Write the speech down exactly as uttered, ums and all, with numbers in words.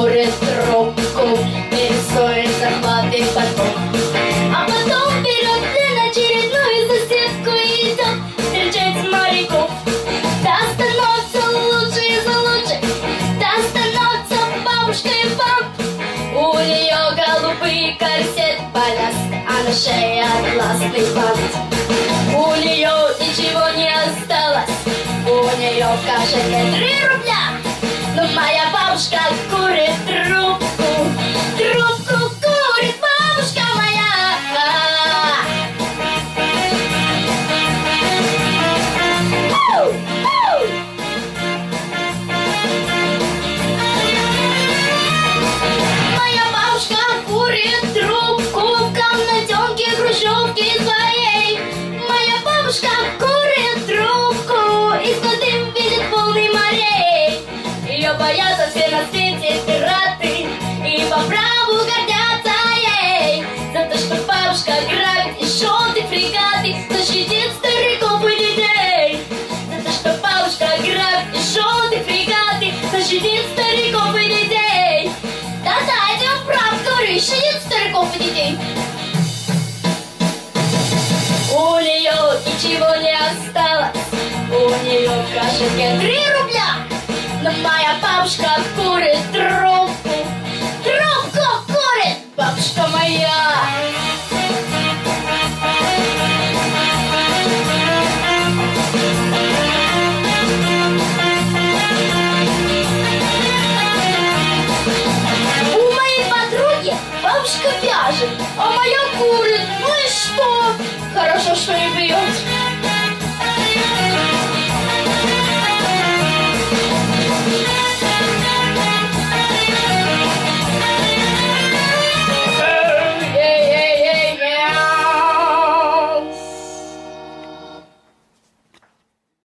курит трубку и рисует захваты потом. А потом берет очередную соседку и идет встречать моряков. Та становится лучше и лучше, та становится бабушкой вам. У нее голубые корсет, повязка, а на шее атласный бант. У нее ничего не осталось, у нее в кошельке три рубля. Но моя бабушка курит трубку, трубку курит бабушка моя. Моя бабушка курит трубку в комнатенке хрущевки своей. Моя бабушка курит трубку и с дым видит полный морей. Ее боятся все на свете пираты и по праву гордятся ей. За то, что бабушка грабит и желтые фрегаты, защитит стариков и детей. За то, что бабушка грабит и желтые фрегаты, защитит стариков и детей. Да-да, это я прав, говорю, щадит стариков и детей. У нее ничего не осталось, у нее в кошельке три рубля. Но моя бабушка курит трубку, трубку курит бабушка моя. У моей подруги бабушка вяжет, а моя курит. Ну и что? Хорошо, что не бьет.